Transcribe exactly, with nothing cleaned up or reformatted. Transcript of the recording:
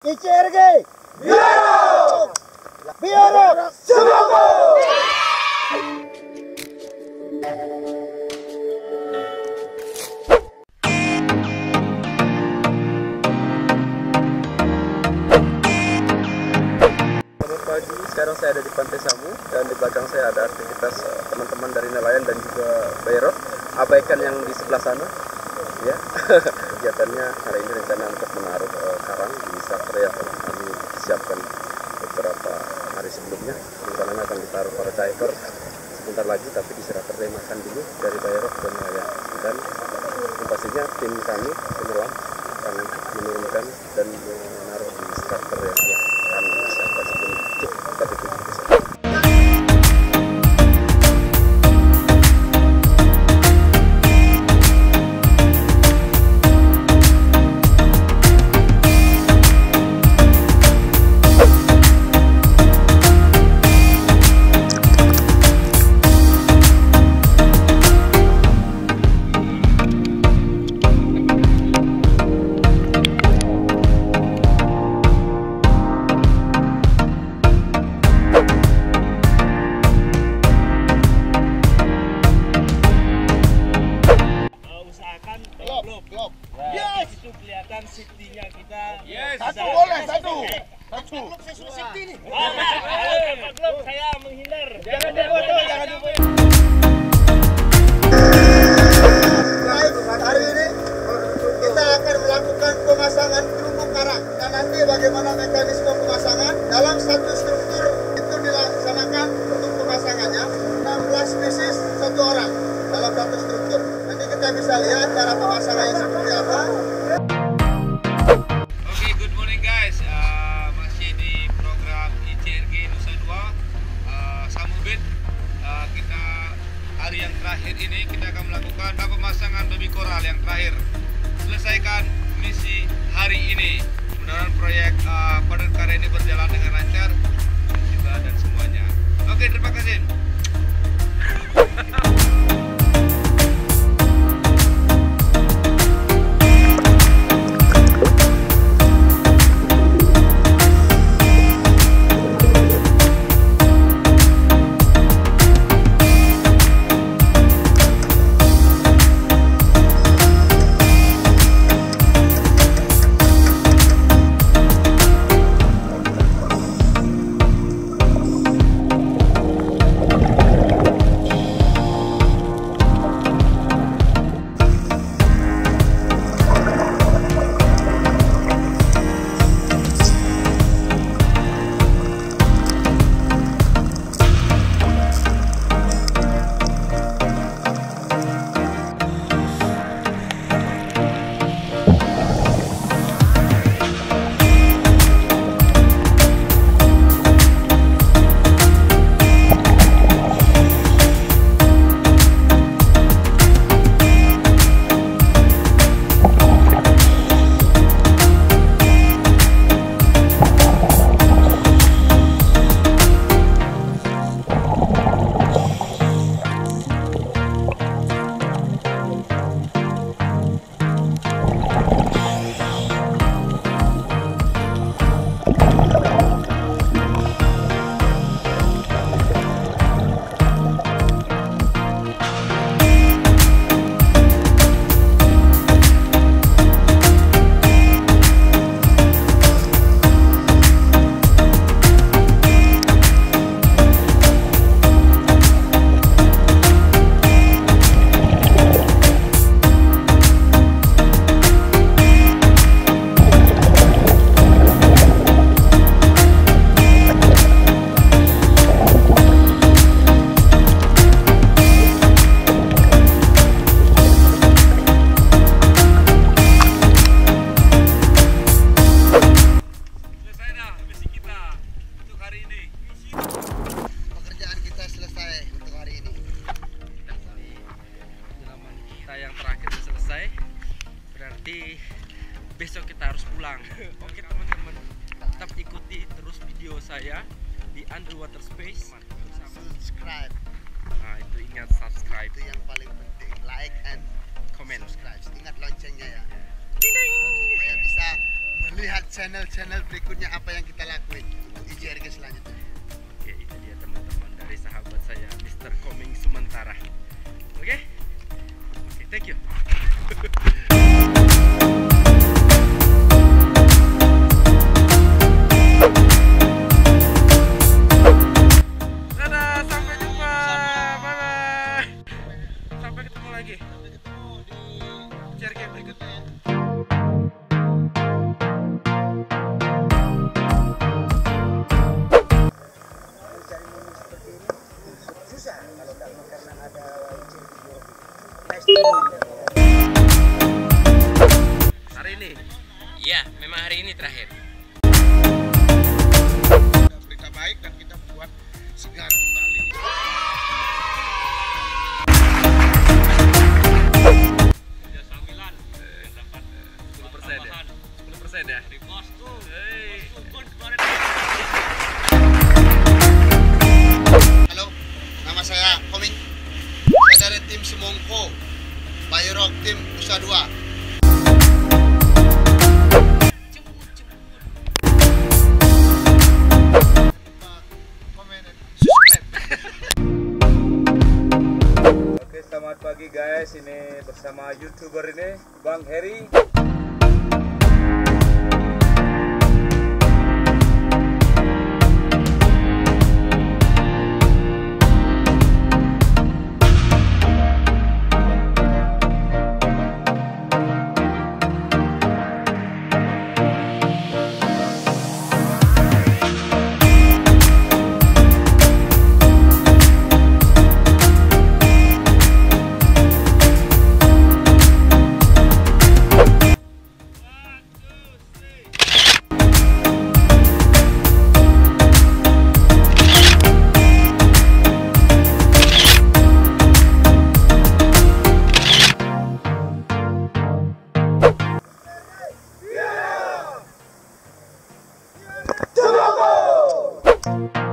I C R G Bio Rock, Bio Rock, semongkoo. Selamat pagi, sekarang saya ada di pantai Samuh dan di belakang saya ada aktivitas teman-teman dari nelayan dan juga Bio Rock. Abaikan yang di sebelah sana, ya. Kegiatannya hari ini rencana untuk menaruh uh, karang di starter yang kami siapkan beberapa hari sebelumnya. Rencananya akan ditaruh para diver sebentar lagi, tapi diserah terjemahkan dulu dari Bio Rock dan nelayan. Dan pastinya tim kami penyelam akan menurunkan dan menaruh di starter yang kami siapkan sebelum kita tutup. Yes, itu kelihatan safety-nya kita. Yes, satu boleh, satu. Satu. Saya sudah safety nih. Tanpa glove saya menghindar. Jangan difoto, jangan difoto. Baik, hari ini kita akan melakukan pemasangan terumbu karang. Dan nanti bagaimana mekanisme pemasangan dalam satu struktur itu dilaksanakan untuk pemasangannya enam belas spesies satu orang dalam satu struktur. Nanti kita bisa lihat cara pemasangannya seperti apa. Oke, okay, good morning guys. Uh, masih di program I C R G Nusa dua uh, Samuh Beat. Uh, kita hari yang terakhir ini kita akan melakukan pemasangan babi koral yang terakhir. Selesaikan misi hari ini. Mudah-mudahan proyek uh, padat karya ini berjalan dengan lancar juga dan semuanya. Oke, okay, terima kasih. Yang terakhir sudah selesai, berarti besok kita harus pulang. Oke teman-teman, tetap ikuti terus video saya di Underwater Space. Subscribe. Nah itu ingat subscribe, Itu yang paling penting. Like and comment. subscribe. Ingat loncengnya ya. Ding ding. Supaya bisa melihat channel-channel berikutnya apa yang kita lakuin untuk I C R G selanjutnya. Oke, itu dia teman-teman dari sahabat saya mister Coming sementara. Oke, oke, thank you. Dadah, sampai jumpa. Bye bye. Sampai ketemu lagi. I C R G berikutnya. Susah kalau karena ada Hari ini. Iya, memang hari ini terakhir. berita baik dan kita buat segar kembali. sepuluh persen ya? sepuluh persen ya? Halo, nama saya Koming. Saya dari tim Semongkoo, Bio Rock Team Nusa dua. Oke, selamat pagi guys. Ini bersama YouTuber ini, Bang Heri. Semongkoo!